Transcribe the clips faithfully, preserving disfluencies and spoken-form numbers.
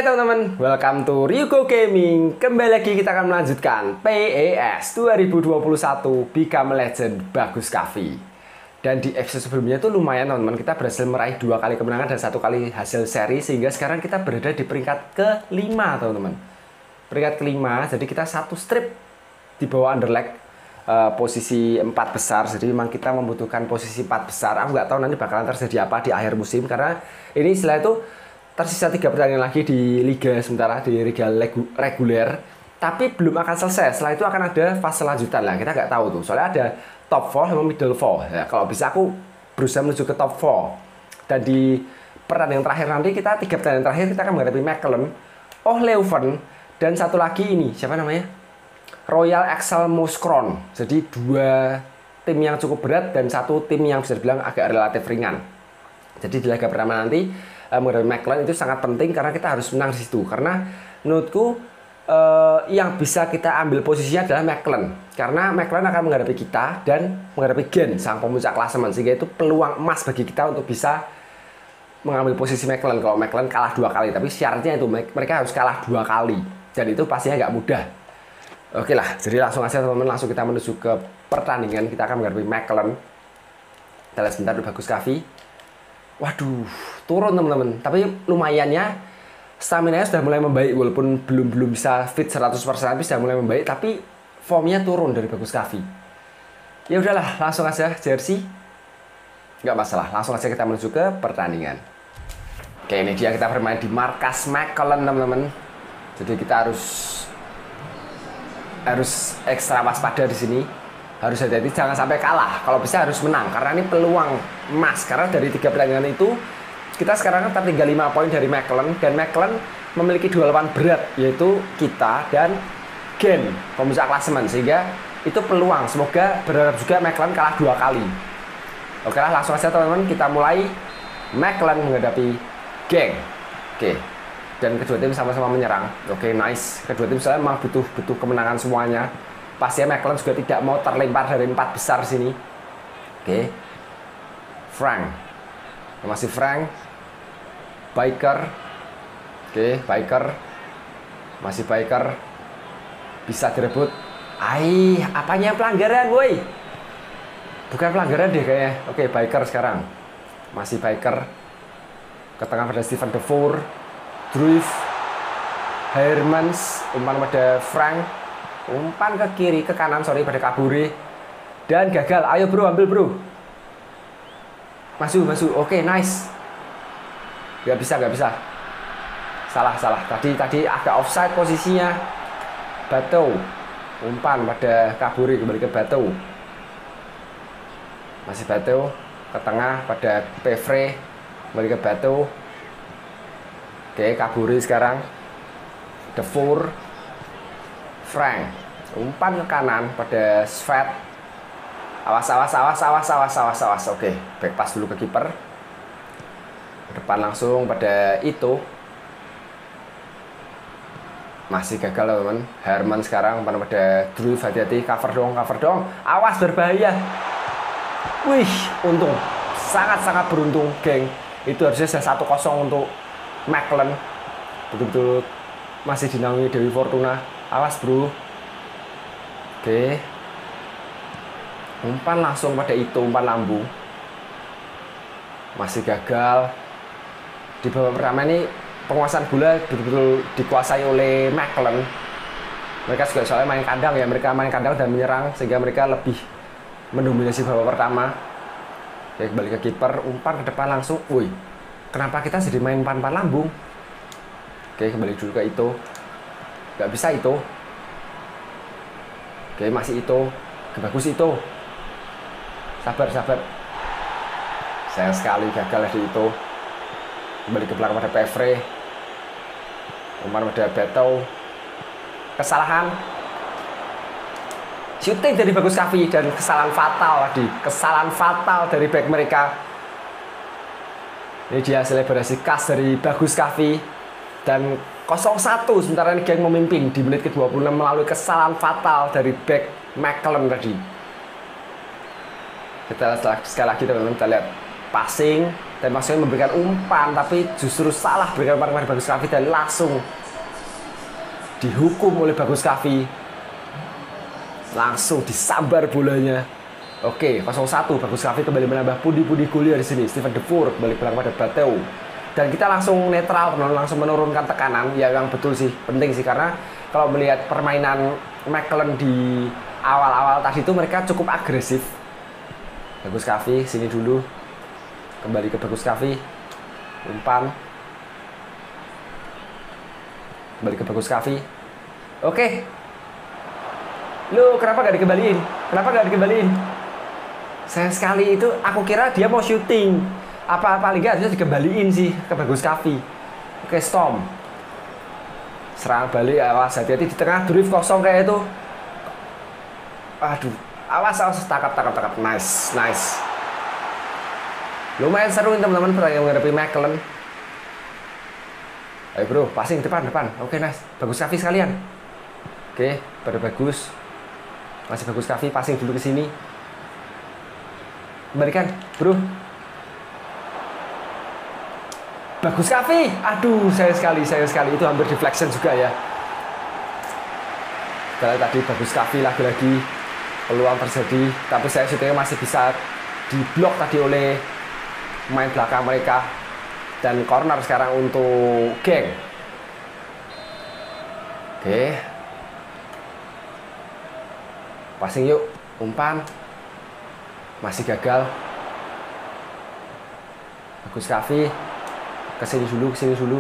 teman-teman, welcome to Ryugo Gaming. Kembali lagi kita akan melanjutkan P E S dua ribu dua puluh satu Become Legend Bagus Kavi. Dan di episode sebelumnya itu lumayan teman-teman, kita berhasil meraih dua kali kemenangan dan satu kali hasil seri, sehingga sekarang kita berada di peringkat kelima teman-teman. Peringkat kelima, jadi kita satu strip di bawah underleg, uh, posisi empat besar. Jadi memang kita membutuhkan posisi empat besar. Aku nggak tahu nanti bakalan terjadi apa di akhir musim, karena ini setelah itu tersisa tiga pertandingan lagi di liga sementara, di liga reguler, tapi belum akan selesai. Setelah itu akan ada fase lanjutan lah, kita nggak tahu tuh, soalnya ada top empat sama middle empat ya. Kalau bisa aku berusaha menuju ke top empat, dan di pertandingan terakhir nanti kita tiga pertandingan terakhir kita akan menghadapi Mechelen, Oh Leuven, dan satu lagi ini siapa namanya, Royal Excel Mouscron. Jadi dua tim yang cukup berat dan satu tim yang bisa dibilang agak relatif ringan. Jadi di laga pertama nanti menghadapi Mechelen itu sangat penting karena kita harus menang di situ. Karena menurutku uh, yang bisa kita ambil posisinya adalah Mechelen, karena Mechelen akan menghadapi kita dan menghadapi Gen, sang pemuncak klasemen, sehingga itu peluang emas bagi kita untuk bisa mengambil posisi Mechelen. Kalau Mechelen kalah dua kali, tapi syaratnya itu mereka harus kalah dua kali, dan itu pastinya nggak mudah. Oke lah, jadi langsung aja teman-teman, langsung kita menuju ke pertandingan. Kita akan menghadapi Mechelen. Kita lihat sebentar di Bagus Kavi. Waduh, turun teman-teman. Tapi lumayannya stamina-nya sudah mulai membaik, walaupun belum belum bisa fit seratus persen, tapi sudah mulai membaik. Tapi formnya turun dari Bagus Kavi. Ya udahlah, langsung aja jersey. Nggak masalah, langsung aja kita menuju ke pertandingan. Oke, ini dia kita bermain di markas Mechelen teman-teman. Jadi kita harus harus ekstra waspada di sini. Harus hati-hati, jangan sampai kalah. Kalau bisa harus menang, karena ini peluang emas. Karena dari tiga pertandingan itu kita sekarang kan tertinggal lima poin dari Mechelen, dan Mechelen memiliki dua lawan berat, yaitu kita dan Gen, pemuncak klasemen, sehingga itu peluang. Semoga berharap juga Mechelen kalah dua kali. Oke lah, langsung aja teman-teman, kita mulai. Mechelen menghadapi Gen. Oke, dan kedua tim sama-sama menyerang. Oke, nice. Kedua tim saya memang butuh butuh kemenangan semuanya. Pastinya Mechelen juga tidak mau terlempar dari empat besar sini. Oke, Frank, masih Frank, Biker. Oke, Biker, masih Biker, bisa direbut. Aih, apanya pelanggaran, woi? Bukan pelanggaran deh kayaknya. Oke, Biker sekarang, masih Biker, ke tengah pada Steven De Voer, Druif, Hermans, umpan pada Frank. Umpan ke kiri, ke kanan, sorry, pada Kabure. Dan gagal, ayo bro, ambil bro. Masuk, masuk, oke, okay, nice. Gak bisa, gak bisa. Salah, salah, tadi tadi agak offside posisinya. Batu, umpan pada Kabure, kembali ke Batu. Masih Batu, ke tengah pada Pevre, kembali ke Batu. Oke, okay, Kabure sekarang. De Voer, Frank, umpan ke kanan pada Svet. Awas, awas, awas, awas, awas, awas, awas. Oke, back pass dulu ke kiper. Depan langsung pada itu. Masih gagal teman. Herman sekarang umpan pada Druif, hati-hati, cover dong, cover dong. Awas, berbahaya. Wih, untung. Sangat-sangat beruntung, geng. Itu harusnya sudah satu kosong untuk Mechelen. Betul-betul masih dinaungi Dewi Fortuna. Awas bro. Oke, umpan langsung pada itu, umpan lambung. Masih gagal. Di babak pertama ini penguasaan bola betul-betul dikuasai oleh Mechelen. Mereka juga soalnya main kandang ya, mereka main kandang dan menyerang, sehingga mereka lebih mendominasi babak pertama. Oke, kembali ke kiper, umpan ke depan langsung. Woi, kenapa kita jadi main umpan-umpan lambung? Oke, kembali dulu ke itu. Gak bisa itu. Oke, masih itu. Bagus itu. Sabar, sabar. Sayang sekali gagal di itu. Kembali ke belakang pada Pevre. Umpan pada Beto. Kesalahan. Shooting dari Bagus Kavi dan kesalahan fatal tadi. Kesalahan fatal dari back mereka. Ini dia selebrasi khas dari Bagus Kavi. Dan nol satu sementara ini Gen memimpin di menit ke dua puluh enam melalui kesalahan fatal dari back Mechelen tadi. Kita lihat sekali lagi teman-teman, kita lihat passing dan maksudnya memberikan umpan, tapi justru salah berikan umpan kepada Bagus Kaffi dan langsung dihukum oleh Bagus Kaffi. Langsung disambar bolanya. Oke, nol satu. Bagus Kaffi kembali menambah pundi-pundi gol di sini. Steven Defour kembali pulang pada Bateu. Dan kita langsung netral, langsung menurunkan tekanan. Ya, yang betul sih, penting sih, karena kalau melihat permainan McLaren di awal-awal tadi itu mereka cukup agresif. Bagus Kaffi sini dulu. Kembali ke Bagus Kaffi. Umpan. Kembali ke Bagus Kaffi. Oke. Loh, kenapa gak dikembaliin? Kenapa gak dikembaliin? Sayang sekali itu, aku kira dia mau syuting. Apa paling gak harusnya dikembaliin sih ke Bagus Kaffi. Oke, Storm. Serang balik, awas, hati-hati di tengah, drift kosong kayak itu. Aduh, awas, awas, takap, takap, takap. Nice, nice. Lumayan seru teman-teman pertandingan menghadapi McLaren. Ayo bro, passing depan, depan. Oke, nice. Bagus Kaffi sekalian. Oke, pada Bagus. Masih Bagus Kaffi, passing dulu ke sini. Kembalikan, bro. Bagus Kaffi. Aduh, sayang sekali, sayang sekali. Itu hampir deflection juga ya. Kalau tadi Bagus Kaffi lagi-lagi peluang terjadi, tapi saya syutingnya masih bisa diblok tadi oleh main belakang mereka. Dan corner sekarang untuk geng. Oke. Passing yuk, umpan. Masih gagal. Bagus Kaffi. Kesini dulu, kesini dulu.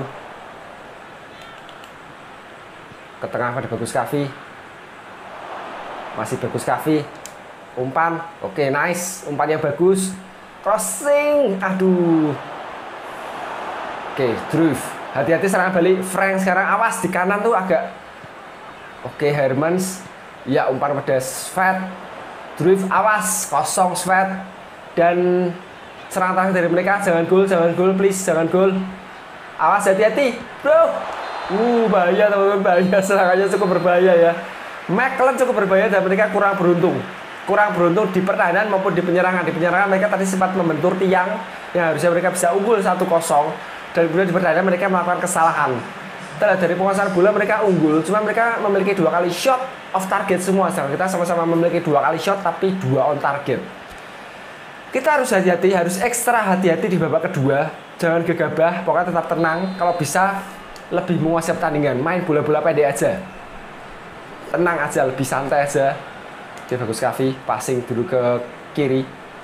Ke tengah pada Bagus Kaffi. Masih Bagus Kaffi. Umpan. Oke, nice. Umpan yang bagus. Crossing. Aduh. Oke, drift. Hati-hati serangan balik. Frank sekarang awas di kanan tuh agak. Oke, Hermans. Ya, umpan pada Svet. Drift awas, kosong Svet. Dan serangan terakhir dari mereka, jangan gol, jangan gol, please, jangan gol. Awas, hati-hati, bro. Uh, bahaya teman-teman, bahaya. Serangannya cukup berbahaya ya. McLaren cukup berbahaya dan mereka kurang beruntung. Kurang beruntung di pertahanan maupun di penyerangan. Di penyerangan mereka tadi sempat membentur tiang yang harusnya mereka bisa unggul satu kosong. Dan kemudian di pertahanan mereka melakukan kesalahan. Dari penguasaan bola mereka unggul, cuma mereka memiliki dua kali shot off target semua. Sedangkan kita sama-sama memiliki dua kali shot tapi dua on target. Kita harus hati-hati, harus ekstra hati-hati di babak kedua. Jangan gegabah, pokoknya tetap tenang. Kalau bisa lebih menguasai pertandingan, main bola-bola pendek aja. Tenang aja, lebih santai aja. Oke, Bagus Kaffi, passing dulu ke kiri.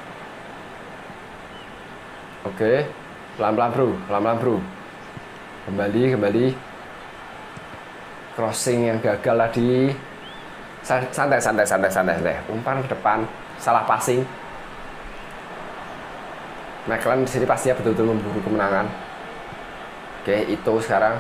Oke, pelan-pelan bro, pelan-pelan bro. Kembali, kembali. Crossing yang gagal tadi. Santai, santai, santai, santai. Umpan ke depan, salah passing. McLaren di sini pastinya betul-betul memburu kemenangan. Oke, itu sekarang.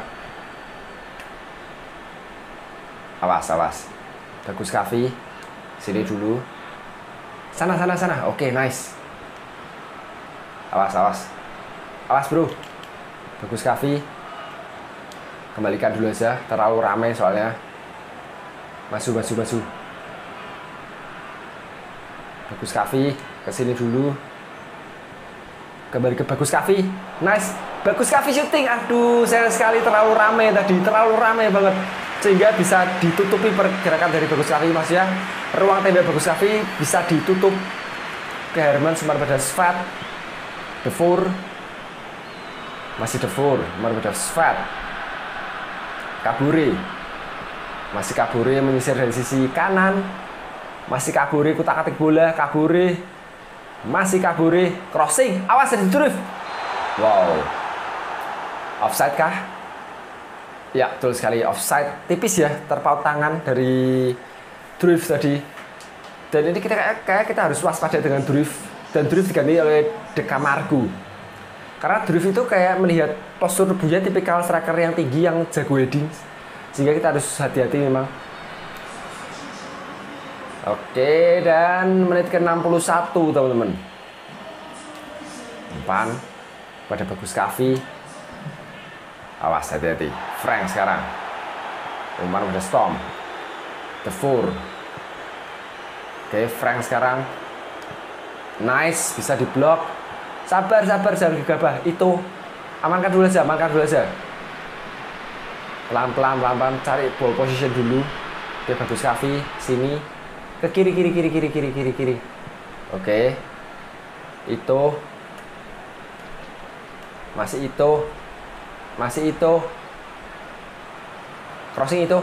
Awas, awas. Bagus Kaffi. Sini dulu. Sana, sana, sana. Oke, nice. Awas, awas. Awas, bro. Bagus Kaffi. Kembalikan dulu aja. Terlalu ramai soalnya. Maju, maju, maju. Bagus Kaffi. Kesini dulu. Kembali ke Bagus Kaffi. Nice. Bagus Kaffi syuting. Aduh, sayang sekali terlalu ramai tadi. Terlalu ramai banget. Sehingga bisa ditutupi pergerakan dari Bagus Kaffi. Maksudnya ruang tembak Bagus Kaffi bisa ditutup ke Herman semar pada Svet. Defour. Masih Defour. Semar pada Svet. Kabure. Masih Kabure menyisir dari sisi kanan. Masih Kabure kutak-atik bola. Kabure. Masih Kabure. Crossing. Awas dari drift. Wow. Offside kah? Ya, betul sekali, offside. Tipis ya, terpaut tangan dari drift tadi. Dan ini kita kayak kita harus waspada dengan drift. Dan drift diganti oleh De Camargo. Karena drift itu kayak melihat postur tubuhnya tipikal striker yang tinggi, yang jago heading. Sehingga kita harus hati-hati memang. Oke, dan menit ke enam puluh satu teman-teman. Umpan pada Bagus Kaffi. Awas, hati-hati. Frank sekarang. Umpan pada Storm. Defour. Oke, Frank sekarang. Nice, bisa diblok. Sabar, sabar, jangan gegabah. Itu amankan dulu aja, amankan dulu aja. Pelan-pelan, pelan-pelan cari ball position dulu. Oke, bagus Kavi. Sini. Ke kiri, kiri, kiri, kiri, kiri, kiri, kiri. Oke. Itu. Masih itu. Masih itu. Crossing itu.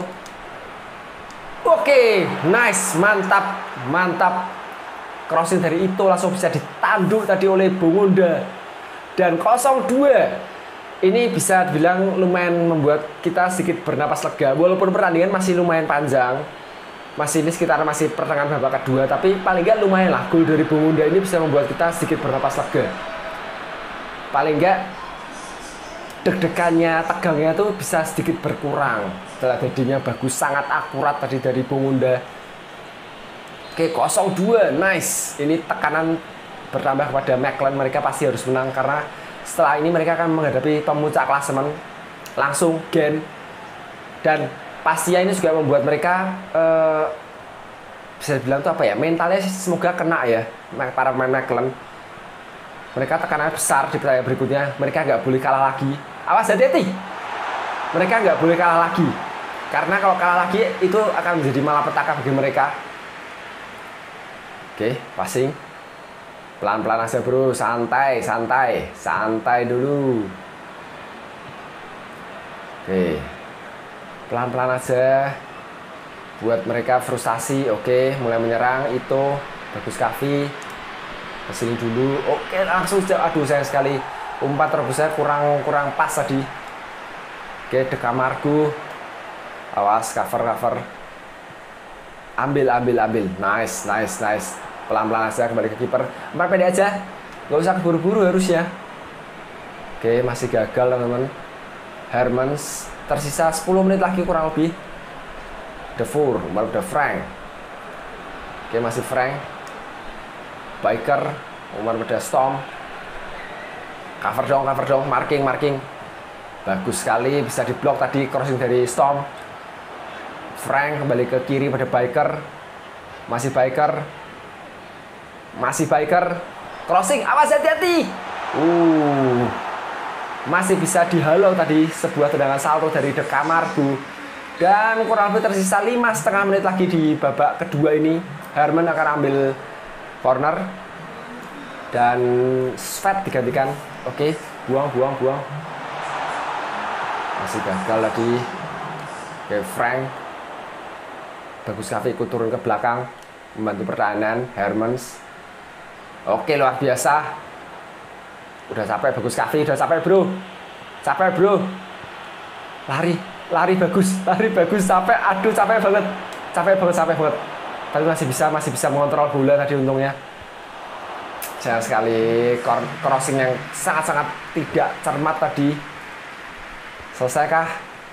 Oke, nice, mantap, mantap. Crossing dari itu langsung bisa ditanduk tadi oleh Bongonda. Dan nol dua. Ini bisa dibilang lumayan membuat kita sedikit bernapas lega. Walaupun pertandingan masih lumayan panjang. Masih ini sekitar masih pertengahan babak kedua. Tapi paling nggak lumayan lah. Gol dari Bongonda ini bisa membuat kita sedikit bernapas lega. Paling nggak deg-degannya, tegangnya tuh bisa sedikit berkurang. Setelah tadinya bagus, sangat akurat tadi dari Bongonda. Oke, nol dua, nice. Ini tekanan bertambah kepada McLaren, mereka pasti harus menang karena setelah ini mereka akan menghadapi pemuncak klasemen langsung Gen. Dan pastinya ini juga membuat mereka eh, bisa dibilang tuh apa ya, mentalnya semoga kena ya para pemain McLaren. Mereka tekanan besar di pertandingan berikutnya, mereka nggak boleh kalah lagi. Awas, hati-hati. Mereka nggak boleh kalah lagi. Karena kalau kalah lagi itu akan menjadi malapetaka bagi mereka. Oke, passing. Pelan-pelan aja bro, santai, santai. Santai dulu. Oke. Pelan-pelan aja. Buat mereka frustasi. Oke, mulai menyerang. Itu, bagus Kavi. Kesini dulu. Oke, langsung. Aduh, sayang sekali. Umpan terbesar kurang kurang pas tadi. Oke, De Camargo. Awas, cover, cover. Ambil, ambil, ambil. Nice, nice, nice. Pelan-pelan aja kembali ke kiper. Empat pendek aja. Gak usah keburu-buru harusnya. Oke, masih gagal teman-teman. Hermans. Tersisa sepuluh menit lagi kurang lebih. De Voer, baru De Frank. Oke, masih Frank. Biker. Umar pada Storm. Cover dong, cover dong. Marking, marking. Bagus sekali. Bisa diblok tadi crossing dari Storm. Frank kembali ke kiri pada Biker. Masih Biker. Masih Biker. Crossing. Awas, hati-hati. Uh. Masih bisa dihalau tadi sebuah tendangan salto dari De Camargo. Dan kurang lebih tersisa lima setengah menit lagi di babak kedua ini. Herman akan ambil corner. Dan Svet digantikan. Oke, buang, buang, buang. Masih gagal lagi. Oke, Frank. Bagus Kavi ikut turun ke belakang membantu pertahanan. Hermans. Oke, luar biasa. Udah capek bagus Kavi, udah capek bro. Capek bro. Lari, lari bagus, lari bagus, capek. Aduh, capek banget. Capek banget, capek banget. Tapi masih bisa, masih bisa mengontrol bola tadi untungnya. Sayang sekali crossing yang sangat-sangat tidak cermat tadi. Selesaikah?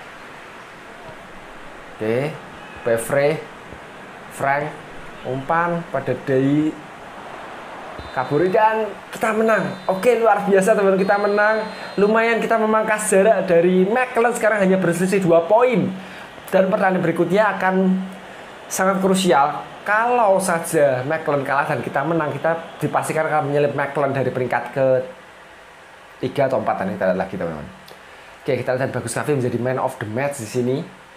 Oke. Bevre, Frank, umpan pada Dei Kaburi dan kita menang. Oke, luar biasa teman-teman, kita menang. Lumayan kita memangkas jarak dari McLaren sekarang hanya berselisih dua poin. Dan pertandingan berikutnya akan sangat krusial. Kalau saja McLaren kalah dan kita menang, kita dipastikan akan menyelip McLaren dari peringkat ke tiga atau empat. Kita lihat lagi teman-teman. Oke, kita lihat Bagus Kavi menjadi man of the match di sini.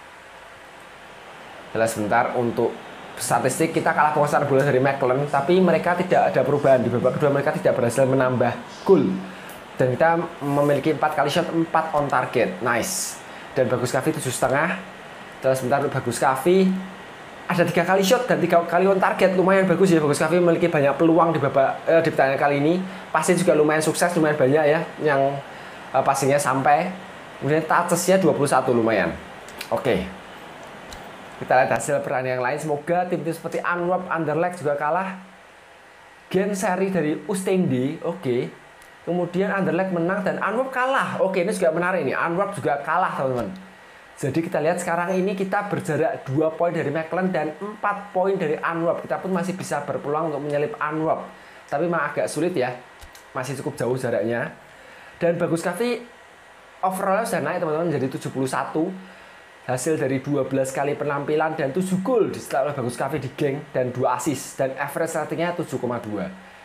Jelas sebentar untuk statistik kita kalah penguasaan bola dari McLaren, tapi mereka tidak ada perubahan di babak kedua, mereka tidak berhasil menambah gol dan kita memiliki empat kali shot, empat on target, nice. Dan Bagus Kavi tujuh setengah. Jelas sebentar untuk Bagus Kavi ada tiga kali shot dan tiga kali on target, lumayan bagus ya. Bagus Kavi memiliki banyak peluang di babak eh, di pertandingan kali ini, pasti juga lumayan sukses, lumayan banyak ya yang eh, passingnya sampai. Kemudian touches-nya dua puluh satu, lumayan. Oke. Kita lihat hasil pertandingan yang lain. Semoga tim-tim seperti Antwerp, Anderlecht juga kalah. Gen seri dari Oostende, oke. Kemudian Anderlecht menang dan Antwerp kalah. Oke, ini juga menarik nih. Antwerp juga kalah, teman-teman. Jadi kita lihat sekarang ini kita berjarak dua poin dari McLaren dan empat poin dari Antwerp. Kita pun masih bisa berpeluang untuk menyelip Antwerp. Tapi memang agak sulit ya. Masih cukup jauh jaraknya. Dan Bagus Kavi overall sudah naik, teman-teman, menjadi tujuh puluh satu. Hasil dari dua belas kali penampilan dan tujuh gol dicetak oleh Bagus Kavi di geng dan dua assist dan average ratingnya tujuh koma dua.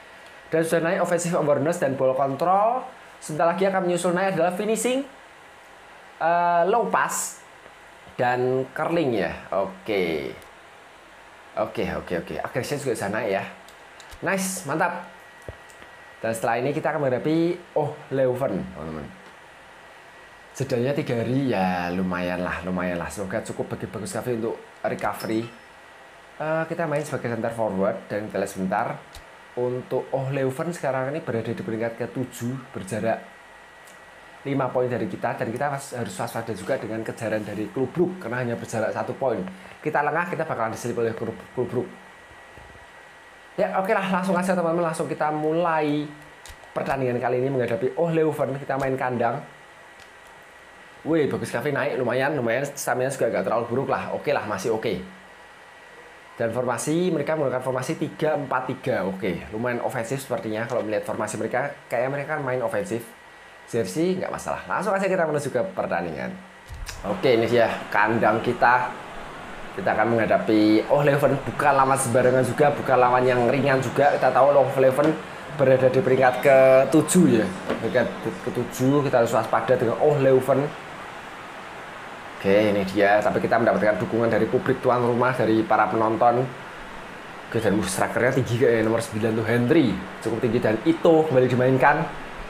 Dan sudah naik offensive awareness dan ball control. Sebentar lagi akan menyusul naik adalah finishing, uh, low pass, dan curling ya. Oke. Oke, oke, oke. Aggression juga bisa naik ya. Nice, mantap. Dan setelah ini kita akan menghadapi Oh Leuven, teman-teman. Jedanya tiga hari ya lumayan lah, lumayan lah. Semoga cukup bagi Bagus Kavi untuk recovery. Uh, kita main sebagai center forward dan kita lihat sebentar. Untuk Oh Leuven sekarang ini berada di peringkat ketujuh, berjarak lima poin dari kita, dan kita harus waspada juga dengan kejaran dari Club Brugge karena hanya berjarak satu poin. Kita lengah, kita bakalan diselip oleh Club Brugge. Ya oke lah, langsung aja teman-teman, langsung kita mulai pertandingan kali ini menghadapi Oh Leuven. Kita main kandang. Wih, Bagus Kavi naik lumayan, lumayan stamina juga gak terlalu buruk lah. Oke lah, masih oke. Dan formasi, mereka menggunakan formasi tiga empat tiga. Oke, lumayan ofensif sepertinya. Kalau melihat formasi mereka, kayak mereka main ofensif. Jersey nggak masalah. Langsung aja kita menuju ke pertandingan. Oke, ini dia kandang kita. Kita akan menghadapi Oh Leuven. Bukan lawan sembarangan juga, bukan lawan yang ringan juga. Kita tahu Oh Leuven berada di peringkat ketujuh ya. Peringkat ketujuh, kita harus waspada dengan Oh Leuven. Oke, ini dia. Tapi kita mendapatkan dukungan dari publik tuan rumah, dari para penonton. Oke, dan strikernya tinggi kayak nomor sembilan tuh Henry. Cukup tinggi, dan Ito kembali dimainkan.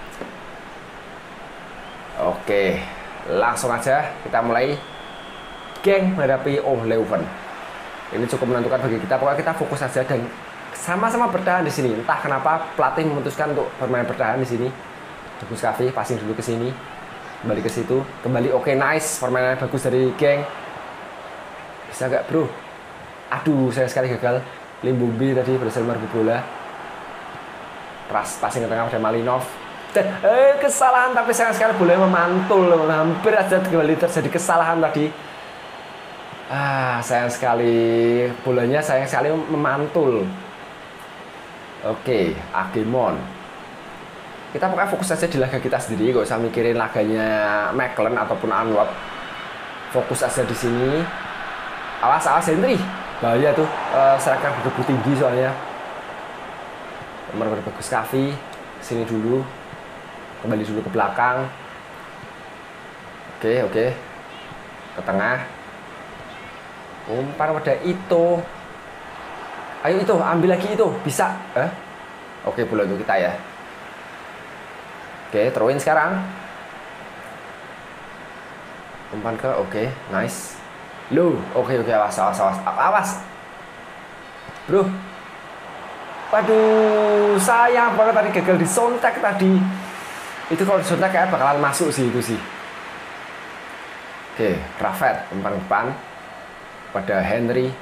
Oke, langsung aja kita mulai geng menghadapi Oh Leuven. Ini cukup menentukan bagi kita. Pokoknya kita fokus saja dan sama-sama bertahan di sini. Entah kenapa pelatih memutuskan untuk bermain bertahan di sini. Bagus Kavi passing dulu ke sini. Kembali ke situ, kembali oke, okay, nice, permainan bagus dari geng. Bisa gak bro? Aduh, saya sekali gagal. Limbumbi tadi berhasil merebut bola. Ras passing ke tengah pada Malinov. Dan eh, kesalahan, tapi sayang sekali bolanya memantul. Hampir aja kembali terjadi kesalahan tadi. Ah, sayang sekali bolanya, sayang sekali memantul. Oke, okay, Agemon. Kita pokoknya fokus aja di laga kita sendiri, gak usah mikirin laganya McLaren ataupun Anwar. Fokus aja di sini. Awas, awas Henry. Bahaya tuh, uh, striker berdebu tinggi soalnya. Nomor Bagus Kavi. Sini dulu. Kembali dulu ke belakang. Oke, oke. Ke tengah. Umpan pada Ito. Ayo Ito, ambil lagi Ito. Bisa. Eh? Oke, bola untuk kita ya. Oke, okay, throw in sekarang. Umpan ke, oke, okay, nice. Low, oke, okay, oke, okay, awas, awas, awas, awas. Bro. Waduh, sayang banget tadi gagal di sontak tadi. Itu kalau di sontak kayak bakalan masuk sih itu sih. Oke, okay, Raffet, umpan depan pada Henry.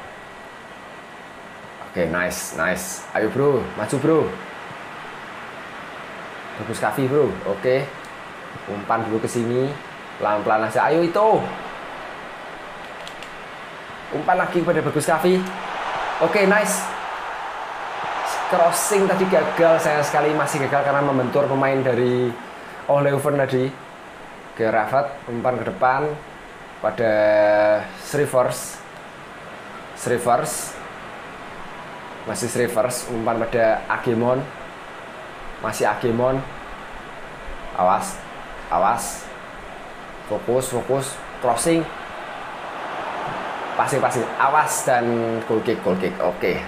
Oke, okay, nice, nice. Ayo bro, maju bro. Bagus Kavi bro, oke. Umpan dulu ke sini, pelan-pelan aja. Ayo itu. Umpan lagi kepada Bagus Kavi. Oke, nice. Crossing tadi gagal, sayang sekali masih gagal karena membentur pemain dari Oh Leuven tadi. Oke, Raffet, umpan ke depan pada Srivers. Srivers. Masih Srivers, umpan pada Agemon. Masih Agemon. Awas, awas. Fokus, fokus. Crossing. Passing, passing. Awas dan goal kick, goal kick. Oke.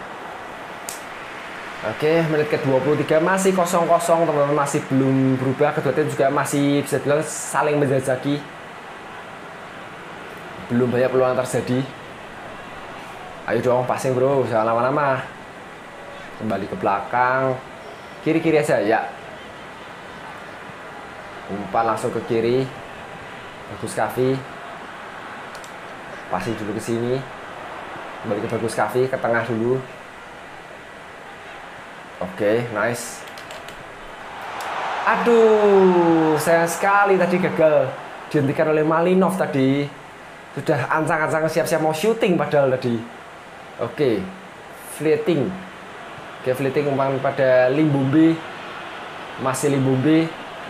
Oke, menit ke dua puluh tiga masih kosong kosong, teman-teman, masih belum berubah. Kedua tim juga masih bisa bilang saling menjajaki. Belum banyak peluang terjadi. Ayo dong, passing bro, jangan lama-lama. Kembali ke belakang. Kiri-kiri aja ya. Umpan langsung ke kiri. Bagus Kavi. Passing dulu ke sini. Kembali ke Bagus Kavi, ke tengah dulu. Oke, nice. Aduh, sayang sekali tadi gagal dihentikan oleh Malinov tadi. Sudah ancang-ancang siap-siap mau syuting padahal tadi. Oke, fleeting. Oke, fleeting umpan pada Limbumbi. Masih Limbumbi.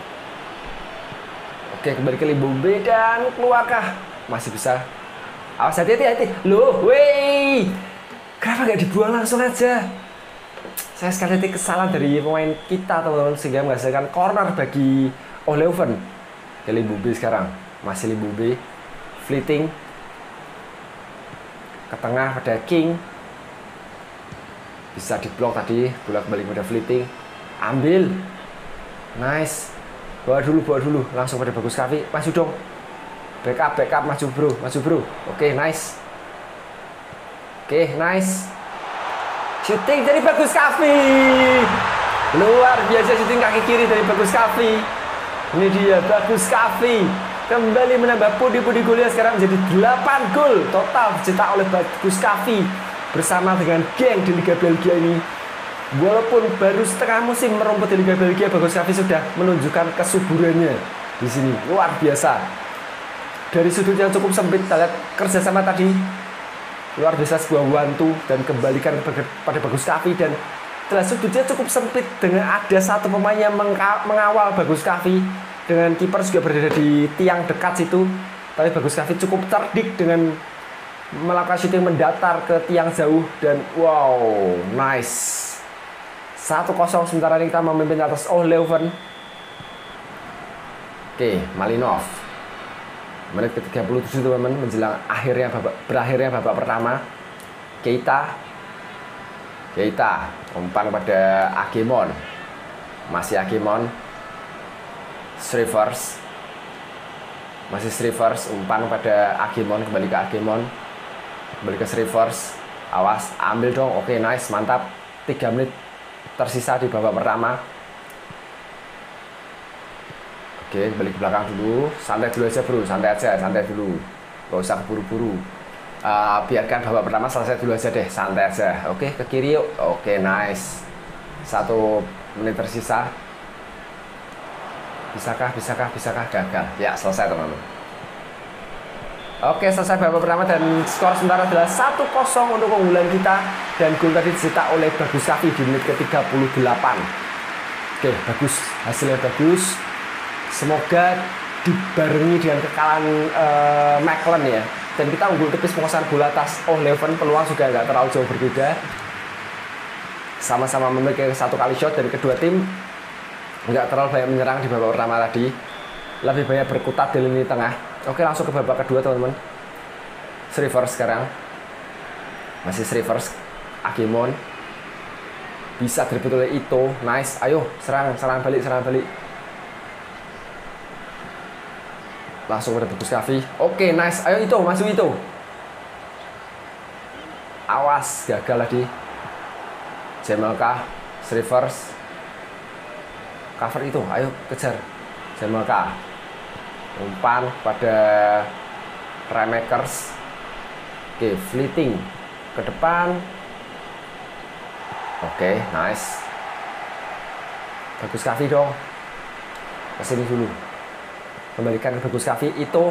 Oke, kembali ke Limbumbi dan keluarkah? Masih bisa. Awas, hati-hati, hati. Loh, wey. Kenapa nggak dibuang langsung aja? saya sekali titik kesalahan dari pemain kita teman-teman sehingga menghasilkan corner bagi O'Leuven. Ke Limbube sekarang, masih Limbube, Fleeting ke tengah pada King, bisa diblok tadi, bola kembali pada Fleeting, ambil, nice, bawa dulu, bawa dulu, langsung pada Bagus Kavi, maju dong, backup, backup, maju bro, maju bro, oke nice, oke nice. Shooting dari Bagus Kavi, luar biasa shooting kaki kiri dari Bagus Kavi. Ini dia Bagus Kavi kembali menambah pundi-pundi golnya, sekarang menjadi delapan gol total dicetak oleh Bagus Kavi bersama dengan geng di Liga Belgia ini. Walaupun baru setengah musim merumput di Liga Belgia, Bagus Kavi sudah menunjukkan kesuburannya di sini, luar biasa. Dari sudut yang cukup sempit, kita lihat kerjasama tadi. Luar biasa, sebuah wantu dan kembalikan pada Bagus Kavi, dan setelah sudutnya cukup sempit dengan ada satu pemain yang mengawal Bagus Kavi, dengan kiper juga berada di tiang dekat situ, tapi Bagus Kavi cukup cerdik dengan melakukan shooting mendatar ke tiang jauh, dan wow, nice. Satu kosong sementara ini kita memimpin atas O'Leuven. Oke, Malinov. Menit ke tiga puluh tujuh teman-teman, menjelang akhirnya babak, berakhirnya babak pertama. Keita Keita umpan pada Agemon, masih Agemon, Srivers, masih Srivers, umpan pada Agemon, kembali ke Agemon, kembali ke Srivers, awas, ambil dong, oke nice, mantap. Tiga menit tersisa di babak pertama. Oke, balik ke belakang dulu, santai dulu aja bro, santai aja, santai dulu, gak usah buru-buru. Uh, biarkan babak pertama selesai dulu aja deh, santai aja. Oke, ke kiri yuk. Oke, nice. Satu menit tersisa. Bisakah, bisakah, bisakah, gagal. Ya, selesai teman-teman. Oke, selesai babak pertama dan skor sementara adalah satu kosong untuk keunggulan kita, dan gol tadi dicetak oleh Bagus Kavi di menit ke tiga puluh delapan. Oke, bagus, hasilnya bagus. Semoga dibarengi dengan kekalahan uh, Mechelen ya, dan kita unggul tipis penguasaan bola atas O'Leuven, peluang juga nggak terlalu jauh berbeda, sama-sama memiliki satu kali shot dari kedua tim, nggak terlalu banyak menyerang di babak pertama tadi, lebih banyak berkutat di lini tengah. Oke, langsung ke babak kedua teman-teman. Srivers sekarang, masih Srivers, Agemon, bisa dribble oleh Ito, nice, ayo serang, serang balik, serang balik. Langsung pada Bagus Kavi. Oke, nice. Ayo itu, masuk itu. Awas, gagal lagi. Jamelka, Srivers. Cover itu, ayo kejar. Jamelka. Umpan pada Remakers. Oke, Fleeting ke depan. Oke, nice. Bagus Kavi dong. Kesini dulu. Kembalikan ke Bagus Kavi, itu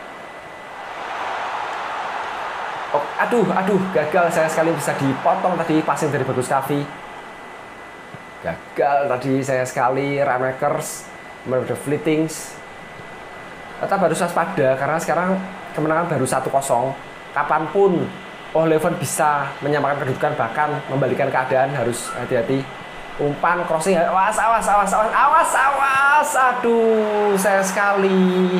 oh, aduh, aduh, gagal saya sekali, bisa dipotong tadi passing dari Bagus Kavi. Gagal tadi saya sekali, Remakers, kemudian Fleeting. Tetap harus waspada karena sekarang kemenangan baru satu kosong. Kapanpun O'Leuven bisa menyamakan kedudukan, bahkan membalikan keadaan, harus hati-hati. Umpan crossing, awas, awas, awas, awas, awas, awas, aduh, saya sekali.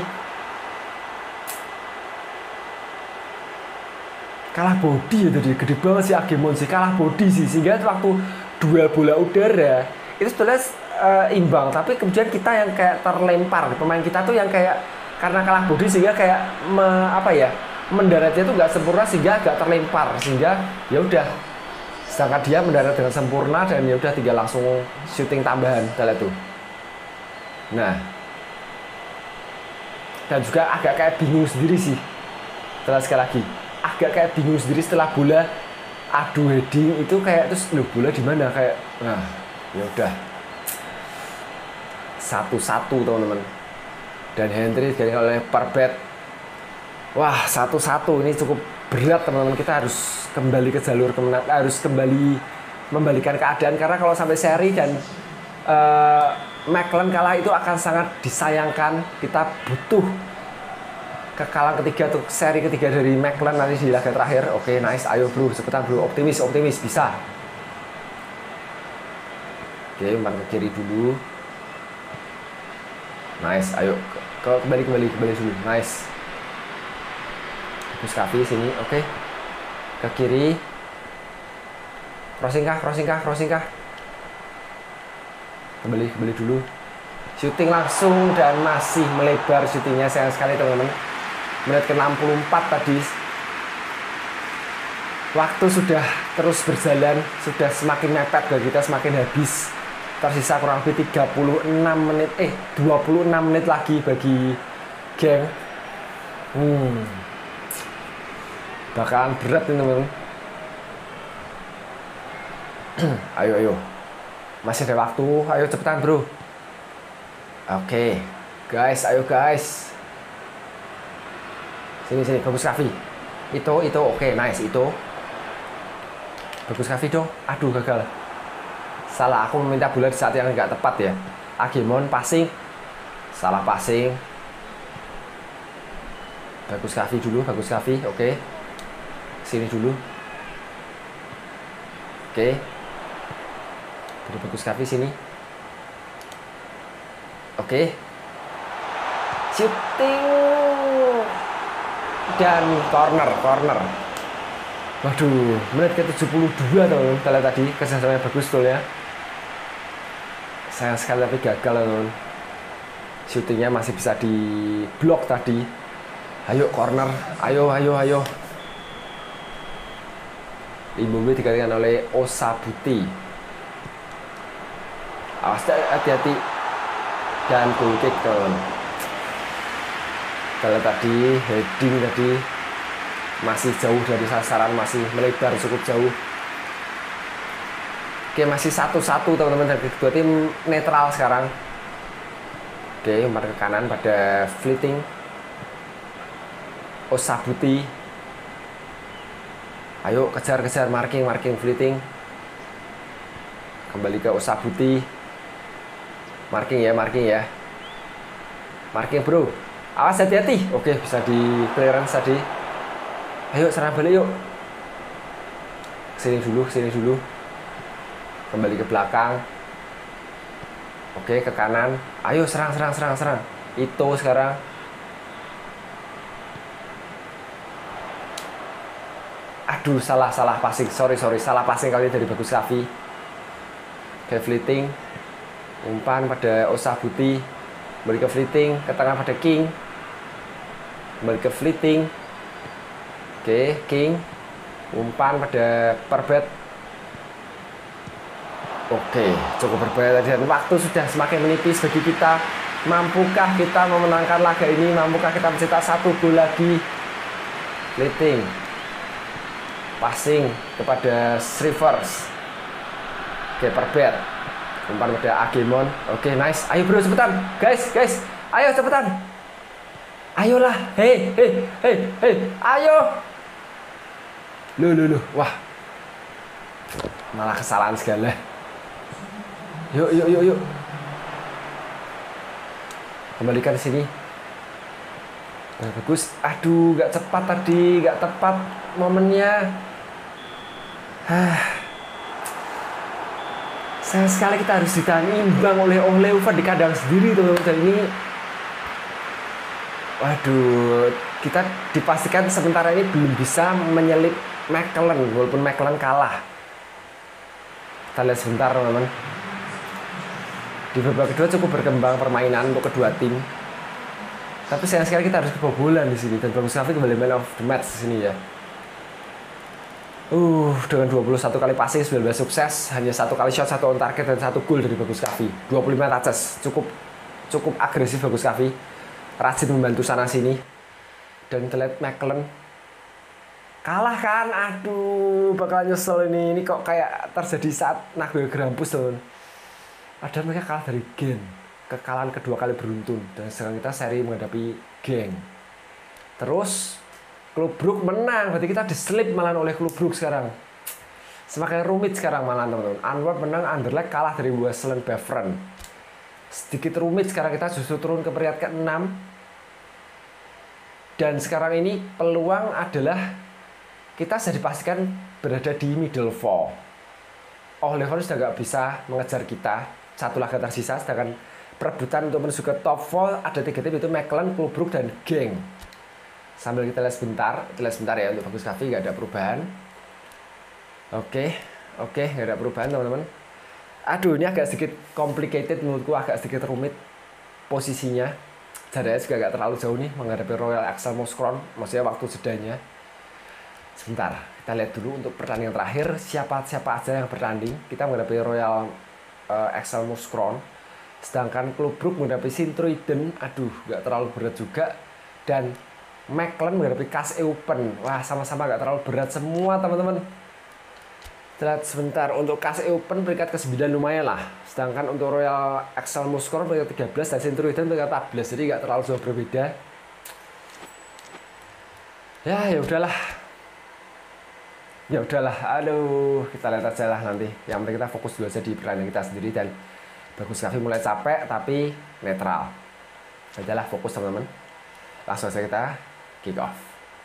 Kalah body ya tadi, gede banget sih Agemon sih, kalah body sih, sehingga waktu dua bola udara itu sebenarnya uh, imbang, tapi kemudian kita yang kayak terlempar, pemain kita tuh yang kayak karena kalah body sehingga kayak me, apa ya, mendaratnya tuh nggak sempurna sehingga agak terlempar, sehingga ya udah. Sedangkan dia mendarat dengan sempurna dan ya udah tinggal langsung syuting tambahan, kita lihat tuh. Nah, dan juga agak kayak bingung sendiri sih. Setelah sekali lagi, agak kayak bingung sendiri setelah bola adu heading itu kayak terus loh bola di mana kayak, nah ya udah satu-satu teman-teman. Dan Hendry diganti oleh Parbet. Wah, satu-satu ini cukup berat teman-teman, kita harus kembali ke jalur kemenangan, harus kembali membalikan keadaan, karena kalau sampai seri dan uh, Mechelen kalah itu akan sangat disayangkan. Kita butuh kekalahan ketiga untuk seri ketiga dari Mechelen nanti di laga terakhir. Oke, nice, ayo bro, cepetan bro, optimis, optimis, bisa. Oke, umpan ke kiri dulu. Nice, ayo ke, kembali kembali kembali dulu. Nice. Muskafi sini, oke. Ke kiri. Crossing kah, crossing kah, crossing kah. Kembali kembali dulu. Shooting langsung dan masih melebar syutingnya, sayang sekali teman-teman. Menit ke enam puluh empat tadi. Waktu sudah terus berjalan, sudah semakin mepet bagi kita, semakin habis. Tersisa kurang lebih tiga puluh enam menit, eh dua puluh enam menit lagi bagi geng. Hmm. Bakalan berat nih teman-teman. Ayo ayo. Masih ada waktu, ayo cepetan bro. Oke, guys, ayo guys. Sini sini, bagus Raffi. Itu itu oke, nice itu. Bagus Raffi dong. Aduh gagal. Salah, aku meminta bola di saat yang nggak tepat ya. Agemon passing. Salah passing. Bagus Raffi dulu, bagus Raffi. Oke. Sini dulu. Oke. Dari bagus Raffi sini. Oke. Shooting. Dan corner, corner. Waduh, menit ke tujuh puluh dua teman-teman. Kita lihat tadi kesesatannya bagus tuh ya. Sayang sekali tapi gagal teman-teman. Shootingnya masih bisa di blok tadi. Ayo corner, ayo ayo ayo. Imbube digantikan oleh Osabuti. Awas hati-hati. Dan goal kick teman. Kita lihat tadi heading tadi. Masih jauh dari sasaran, masih melebar cukup jauh. Oke, masih satu satu teman-teman, dari kedua tim netral sekarang. Oke, umpan ke kanan pada Fleeting. Osabuti. Ayo kejar-kejar, marking, marking Fleeting. Kembali ke Osabuti. Marking ya, marking ya. Marking bro. Awas hati-hati. Oke, bisa di clearance tadi. Ayo serang balik yuk. Sini dulu, sini dulu. Kembali ke belakang. Oke, ke kanan. Ayo serang, serang, serang, serang. Itu sekarang. Aduh, salah, salah passing. Sorry, sorry, salah passing kali dari bagus Raffi. Oke, Fleeting. Umpan pada Osabuti. Kembali ke Fleeting, ke tengah pada King. Kembali ke Fleeting. Oke, King. Umpan pada Perbet. Oke, cukup berbahaya dan waktu sudah semakin menipis bagi kita. Mampukah kita memenangkan laga ini? Mampukah kita mencetak satu gol lagi? Fleeting. Passing kepada Srivers. Oke, Perbet. Umpan pada Agemon. Oke, nice. Ayo bro, cepetan. Guys, guys. Ayo cepetan. Ayolah. Hei, hei, hei, hei. Ayo. Loh, loh, loh. Wah. Malah kesalahan segala. Yuk, yuk, yuk, yuk. Kembalikan sini. Nah, bagus. Aduh, gak cepat tadi. Gak tepat momennya. Hah. Sayang sekali kita harus ditahan imbang oleh Ongleuven di kandang sendiri teman-teman. Dan ini, waduh, kita dipastikan sementara ini belum bisa menyelip McLaren, walaupun McLaren kalah. Kita lihat sebentar teman-teman. Di babak kedua cukup berkembang permainan untuk kedua tim. Tapi sayang sekali kita harus kebobolan di sini. Dan bagus sekali kembali man of the match di sini ya. Uh, dengan dua puluh satu kali passing, sembilan belas sukses, hanya satu kali shot, satu on target dan satu gol dari Bagus Kavi. dua puluh lima touches, cukup cukup agresif Bagus Kavi. Rajin membantu sana sini. Dan kita lihat McLaren kalah kan, aduh bakal nyesel ini. Ini kok kayak terjadi saat Nagoya Grampus teman. Ada mereka kalah dari Gen, kekalahan kedua kali beruntun. Dan sekarang kita seri menghadapi Geng. Terus Klub Brugge menang, berarti kita diselip malah oleh Klub Brugge sekarang. Semakin rumit sekarang malah teman-teman. Antwerp menang, Anderlecht kalah dari Wesseling Beveren. Sedikit rumit sekarang, kita justru turun ke peringkat ke enam. Dan sekarang ini peluang adalah kita sudah dipastikan berada di middle four. Oliver sudah nggak bisa mengejar kita, satu laga tersisa, sedangkan perebutan untuk menuju ke top empat ada tiga tim, itu McLaren, Club dan Genk. Sambil kita lihat sebentar, kita lihat sebentar ya untuk Bagus Cafe, nggak ada perubahan. Oke, oke, nggak ada perubahan teman-teman. Aduh, ini agak sedikit complicated menurutku, agak sedikit rumit posisinya. Jaraknya juga nggak terlalu jauh nih menghadapi Royal Excel Mouscron, maksudnya waktu jedanya. Sebentar, kita lihat dulu untuk pertandingan terakhir siapa-siapa aja yang bertanding. Kita menghadapi Royal uh, Excel Mouscron, sedangkan Club Brugge menghadapi Sint-Truiden, aduh nggak terlalu berat juga, dan McLaren menghadapi K S E Open, wah sama-sama nggak terlalu berat semua teman-teman. Lihat sebentar, untuk K S E Open peringkat ke sembilan lumayan lah, sedangkan untuk Royal Excel Mouscron peringkat tiga belas dan Sint-Truiden peringkat empat belas, jadi nggak terlalu jauh berbeda. Ya ya udahlah, ya udahlah, aduh kita lihat aja lah nanti. Yang penting kita fokus dulu aja di pertandingan kita sendiri, dan Bagus Cafe mulai capek tapi netral. Adalah fokus teman-teman. Langsung saja kita kick off.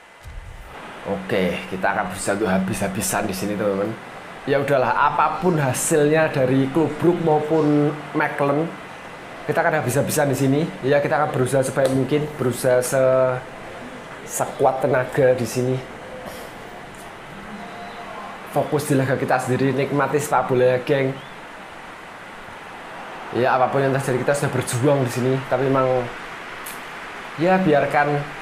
Oke, kita akan berusaha untuk habis-habisan di sini teman-teman. Ya udahlah, apapun hasilnya dari Club Brugge maupun McLaren, kita akan habis-habisan di sini. Ya kita akan berusaha sebaik mungkin, berusaha se sekuat tenaga di sini. Fokus di laga kita sendiri, nikmati sepak bola, geng. Ya apapun yang terjadi kita sudah berjuang di sini, tapi memang ya biarkan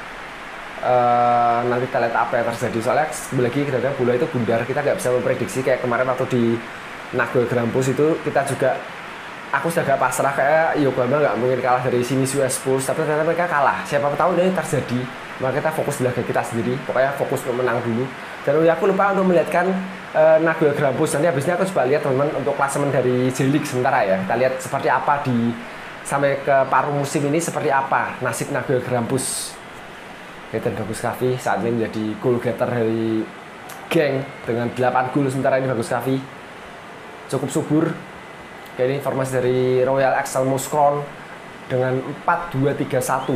uh, nanti kita lihat apa yang terjadi. Soalnya lagi kadang-kadang bola itu bundar, kita nggak bisa memprediksi. Kayak kemarin waktu di Nagoya Grampus itu kita juga, aku sudah gak pasrah, kayak Yokohama nggak mungkin kalah dari sini Suez Spurs, tapi ternyata mereka kalah. Siapa tahu ini terjadi, maka kita fokus di laga kita sendiri, pokoknya fokus untuk menang dulu. Dan aku lupa untuk melihatkan uh, Nagoya Grampus. Nanti habisnya aku coba lihat teman-teman untuk klasemen dari J-League sementara ya. Kita lihat seperti apa di sampai ke paruh musim ini, seperti apa nasib Nagoya Grampus. Dan Bagus Cafe saat ini menjadi goal getter dari Genk dengan delapan gol, sementara ini Bagus Cafe cukup subur. Oke, ini informasi dari Royal Excel Mouscron dengan empat dua tiga satu.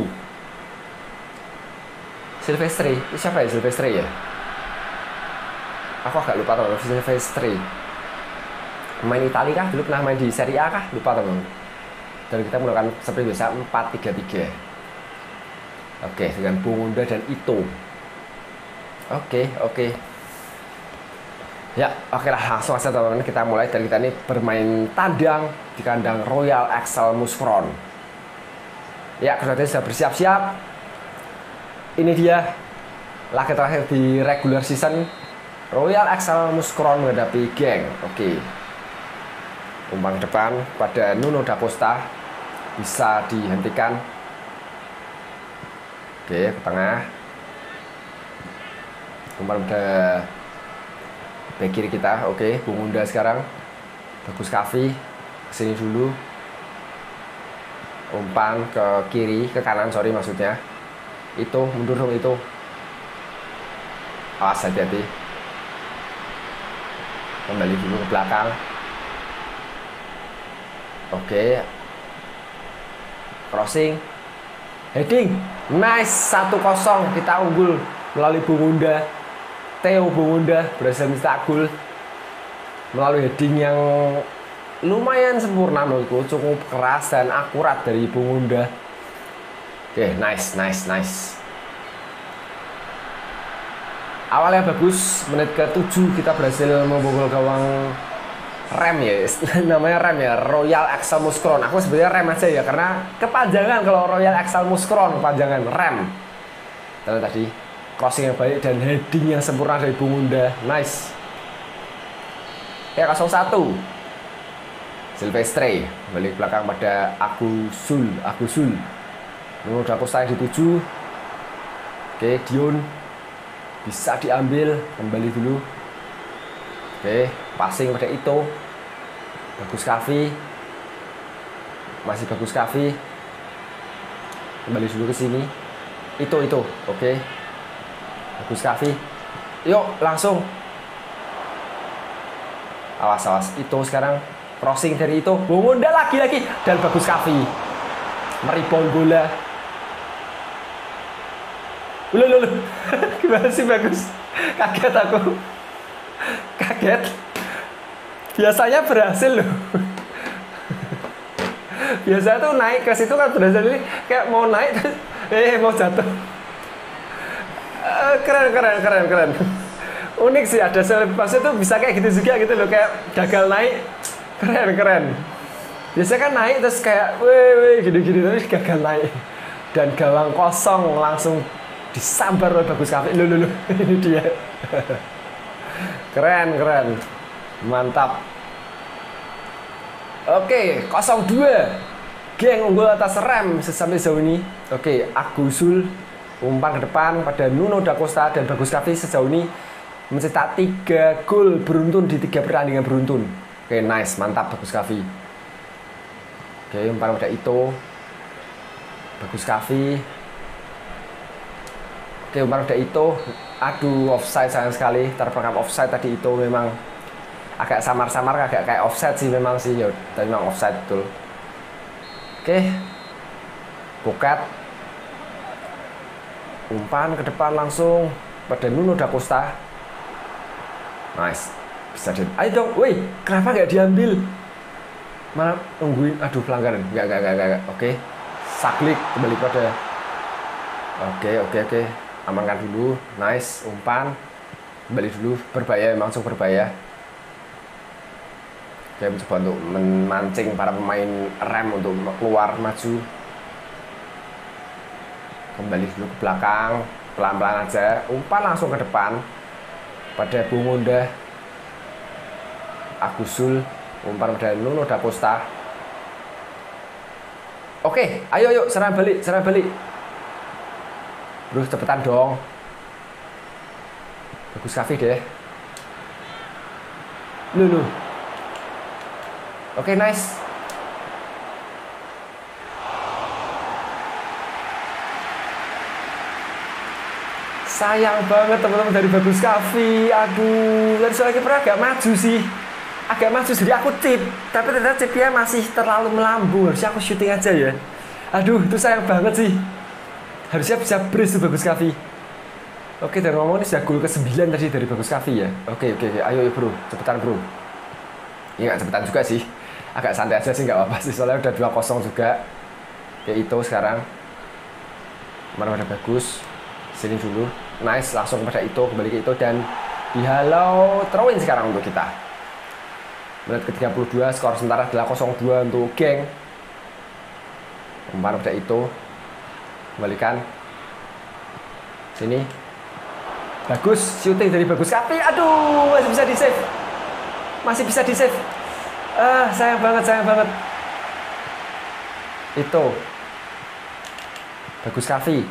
Silvestri, ini siapa ya Silvestri ya? Aku agak lupa teman-teman, Silvestri. Main Italia kah? Dulu pernah main di Serie A kah? Lupa teman-teman. Dan kita menggunakan seperti biasa empat tiga tiga. Oke, dengan Bungunda dan Ito. Oke, oke. Ya, oke lah, langsung aja teman-teman, kita mulai. Dan kita ini bermain tandang di kandang Royal Excel Mouscron. Ya, kemudian sudah bersiap-siap. Ini dia laga terakhir di regular season, Royal Excel Mouscron menghadapi Genk. Oke. Umpan depan pada Nuno da Costa bisa dihentikan. Oke, ke tengah. Umpan pada back kiri kita. Oke, Bungunda sekarang. Bagus Cafe kesini dulu. Umpan ke kiri, ke kanan, sorry maksudnya. Itu mundur dong itu. Awas, hati-hati. Kembali dulu ke belakang. Oke. Crossing. Heading. Nice, satu kosong. Kita unggul melalui Bungunda. Theo Bungunda berhasil mencetak gol melalui heading yang lumayan sempurna menurutku, cukup keras dan akurat dari Bungunda. Oke, nice, nice, nice. Awalnya bagus, menit ke tujuh kita berhasil membobol gawang rem ya, namanya rem ya, Royal Excel Mouscron. Aku sebenarnya rem aja ya, karena kepanjangan kalau Royal Excel Mouscron, kepanjangan rem. Dan tadi crossing yang baik dan heading yang sempurna dari Bungunda, nice. Ya, nol satu. Silvestre balik belakang pada Agusul, Agusul. Nuno da Costa di tujuh. Oke, Dion bisa diambil, kembali dulu. Oke, passing pada Ito. Bagus Cafe. Masih Bagus Cafe. Kembali dulu ke sini. Ito, Ito. Oke. Bagus Cafe. Yuk, langsung. Awas, awas. Ito sekarang crossing dari Ito. Bungunda lagi-lagi dan Bagus Cafe meribon bola. Ulu, ulu. Gimana sih Bagus? Kaget aku. Kaget. Biasanya berhasil loh. Biasanya tuh naik ke situ kan berhasil, ini kayak mau naik terus eh mau jatuh. Uh, keren keren keren keren. Unik sih, ada selebrasi tuh bisa kayak gitu juga gitu loh, kayak gagal naik. Keren keren. Biasanya kan naik terus kayak weh weh gini-gini tapi gagal naik. Dan gawang kosong langsung disambar oleh Bagus Kaffi. Loh loh loh. Ini dia. Keren keren. Mantap. Oke, nol dua. Geng unggul atas Rem sampai sejauh ini. Oke, Agusul umpan ke depan pada Nuno Da Costa dan Bagus Kaffi sejauh ini mencetak tiga gol beruntun di tiga pertandingan beruntun. Oke, nice, mantap Bagus Kaffi. Oke, umpan pada Ito. Bagus Kaffi. Oke, umpan pada Ito. Aduh, offside sayang sekali. Terperangkap offside tadi Ito memang agak samar-samar, agak kayak offside sih memang sih. Ya, tapi memang offside betul. Oke. Buket. Umpan ke depan langsung pada Nuno Da Costa. Nice. Bisa di. Ayo dong. Woi, kenapa nggak diambil? Malah nungguin. Aduh, pelanggaran. Nggak, nggak, nggak, nggak. Oke. Saklik kembali pada. Oke, oke, oke. Amankan dulu. Nice. Umpan. Kembali dulu. Berbahaya, memang cukup berbahaya. Oke, mencoba untuk memancing para pemain Rem untuk keluar maju. Kembali dulu ke belakang. Pelan-pelan aja. Umpan langsung ke depan. Pada Bung Honda. Agusul. Umpan pada Nuno Da Costa. Oke, ayo yuk serang balik, serang balik. Bro, cepetan dong. Bagus Kaffi deh. Lu lu. Oke, nice. Sayang banget teman-teman dari Bagus Kaffi. Aduh, tadi soalnya kiper agak maju sih. Agak maju, jadi aku tip. Tapi ternyata tipnya masih terlalu melambung. Harusnya aku syuting aja ya. Aduh, itu sayang banget sih. Harusnya bisa brace tuh Bagus Kaffi. Oke, dan ngomong ini sudah gol ke sembilan tadi dari Bagus Kaffi ya. Oke, oke, oke. Ayo, ayo bro. Cepetan bro. Ini nggak cepetan juga sih. Agak santai aja sih, nggak apa-apa sih. Soalnya udah dua kosong juga. Kayak itu sekarang. Mana ada Bagus. Sini dulu. Nice, langsung pada itu. Kembali ke itu. Dan dihalau throw-in sekarang untuk kita. Menit ke tiga puluh dua, skor sementara adalah nol dua untuk geng. Umpan pada itu. Kembalikan. Sini. Bagus, shooting dari Bagus Kaffi. Aduh, masih bisa di save. Masih bisa di save. Ah, sayang banget, sayang banget. Itu. Bagus Kaffi.